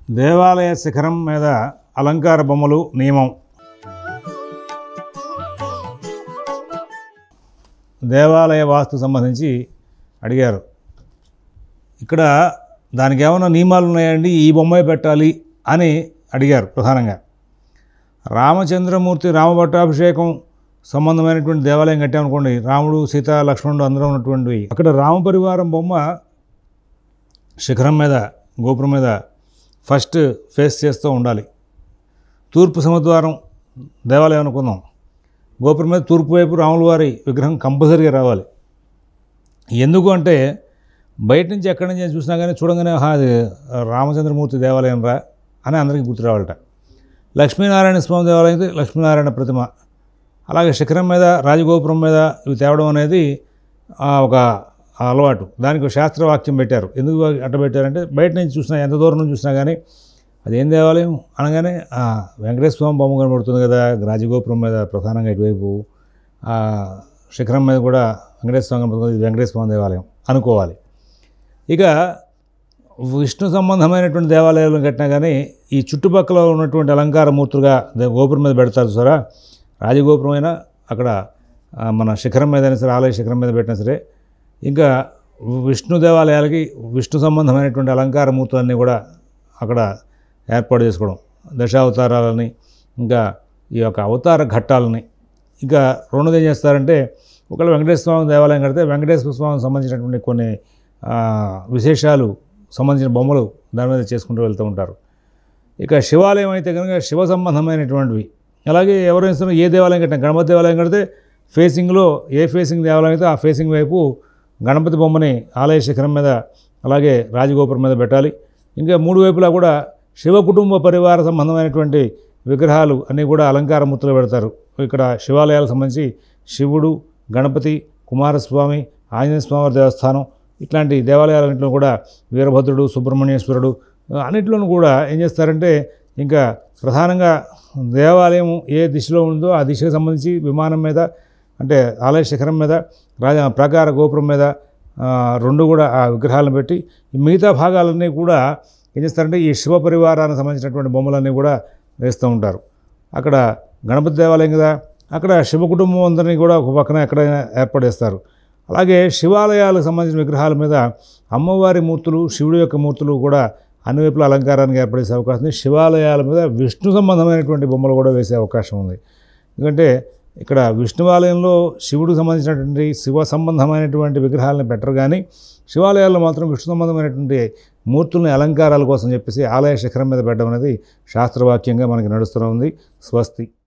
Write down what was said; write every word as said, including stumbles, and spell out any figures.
దేవాలయ శిఖరం మీద అలంకార బొమ్మలు నియమం. దేవాలయ వాస్తు సంబంధించి అడిగారు. ఇక్కడ దానికి ఏమైనా నియమాలు ఉన్నాయండి, ఈ బొమ్మే పెట్టాలి అని అడిగారు ప్రధానంగా. రామచంద్రమూర్తి రామభట్టాభిషేకం సంబంధమైనటువంటి దేవాలయం కట్టామనుకోండి, రాముడు సీత లక్ష్మణుడు అందరూ ఉన్నటువంటివి, అక్కడ రామపరివారం బొమ్మ శిఖరం మీద గోపురం మీద ఫస్ట్ ఫేస్ చేస్తూ ఉండాలి. తూర్పు సముద్వారం దేవాలయం అనుకుందాం, గోపురం మీద తూర్పు వైపు రాముల వారి విగ్రహం కంపల్సరీగా రావాలి. ఎందుకు అంటే బయట నుంచి ఎక్కడి నుంచి చూసినా కానీ చూడంగానే అది రామచంద్రమూర్తి దేవాలయం రా అని అందరికీ గుర్తు రావాలట. లక్ష్మీనారాయణ స్వామి దేవాలయం అయితే లక్ష్మీనారాయణ ప్రతిమ, అలాగే శిఖరం మీద రాజగోపురం మీద ఇవి తేవడం అనేది ఒక అలవాటు. దానికి శాస్త్రవాక్యం పెట్టారు. ఎందుకు అట్ట పెట్టారంటే బయట నుంచి చూసినా ఎంత దూరం నుంచి చూసినా కానీ అదేం దేవాలయం అనగానే వెంకటేశ్వర స్వామి బొమ్మ కనబడుతుంది కదా రాజగోపురం మీద ప్రధానంగా ఇటువైపు, శిఖరం మీద కూడా వెంకటేశ్వర స్వామి కనబడుతుంది, వెంకటేశ్వర స్వామి దేవాలయం అనుకోవాలి. ఇక విష్ణు సంబంధమైనటువంటి దేవాలయాలను కట్టినా కానీ ఈ చుట్టుపక్కల ఉన్నటువంటి అలంకార మూర్తులుగా గోపురం మీద పెడతారు సరే, రాజగోపురం అయినా అక్కడ మన శిఖరం మీద అయినా సరే, ఆలయ శిఖరం మీద పెట్టినా సరే, ఇంకా విష్ణు దేవాలయాలకి విష్ణు సంబంధమైనటువంటి అలంకార మూర్తులన్నీ కూడా అక్కడ ఏర్పాటు చేసుకోవడం, దశావతారాలని, ఇంకా ఈ యొక్క అవతార ఘట్టాలని. ఇంకా రెండోది ఏం చేస్తారంటే, ఒకవేళ వెంకటేశ్వర స్వామి దేవాలయం కడితే వెంకటేశ్వర స్వామికి సంబంధించినటువంటి కొన్ని విశేషాలు సంబంధించిన బొమ్మలు దాని మీద చేసుకుంటూ వెళ్తూ ఉంటారు. ఇక శివాలయం అయితే కనుక శివ సంబంధమైనటువంటివి. అలాగే ఎవరైనా సరే ఏ దేవాలయం కట్టినా, గణపతి దేవాలయం కడితే ఫేసింగ్లో ఏ ఫేసింగ్ దేవాలయం అయితే ఆ ఫేసింగ్ వైపు గణపతి బొమ్మని ఆలయ శిఖరం మీద అలాగే రాజగోపురం మీద పెట్టాలి. ఇంకా మూడు వైపులా కూడా శివ కుటుంబ పరివార సంబంధమైనటువంటి విగ్రహాలు అన్నీ కూడా అలంకార మూర్తులు పెడతారు. ఇక్కడ శివాలయాలకు సంబంధించి శివుడు, గణపతి, కుమారస్వామి, ఆంజనేయ స్వామి దేవస్థానం ఇట్లాంటి దేవాలయాలన్నింటిలో కూడా వీరభద్రుడు, సుబ్రహ్మణ్యేశ్వరుడు అన్నింటిలోనూ కూడా ఏం చేస్తారంటే, ఇంకా ప్రధానంగా దేవాలయం ఏ దిశలో ఉందో ఆ దిశకు సంబంధించి విమానం మీద అంటే ఆలయ శిఖరం మీద రాజ ప్రాకార గోపురం మీద రెండు కూడా ఆ విగ్రహాలను పెట్టి మిగతా భాగాలన్నీ కూడా ఏం చేస్తారంటే ఈ శివ పరివారానికి సంబంధించినటువంటి బొమ్మలన్నీ కూడా వేస్తూ ఉంటారు. అక్కడ గణపతి దేవాలయం కదా, అక్కడ శివ కుటుంబం అందరినీ కూడా ఒక పక్కన ఎక్కడైనా ఏర్పాటు చేస్తారు. అలాగే శివాలయాలకు సంబంధించిన విగ్రహాల మీద అమ్మవారి మూర్తులు, శివుడి యొక్క మూర్తులు కూడా అన్ని వైపుల అలంకారానికి ఏర్పడేసే అవకాశం ఉంది. శివాలయాల మీద విష్ణు సంబంధమైనటువంటి బొమ్మలు కూడా వేసే అవకాశం ఉంది. ఎందుకంటే ఇక్కడ విష్ణువాలయంలో శివుడికి సంబంధించినటువంటి శివ సంబంధమైనటువంటి విగ్రహాలను పెట్టరు, కానీ శివాలయాల్లో మాత్రం విష్ణు సంబంధమైనటువంటి మూర్తుల్ని అలంకారాల కోసం చెప్పేసి ఆలయ శిఖరం మీద పెట్టడం అనేది శాస్త్రవాక్యంగా మనకి నడుస్తూ ఉంది. స్వస్తి.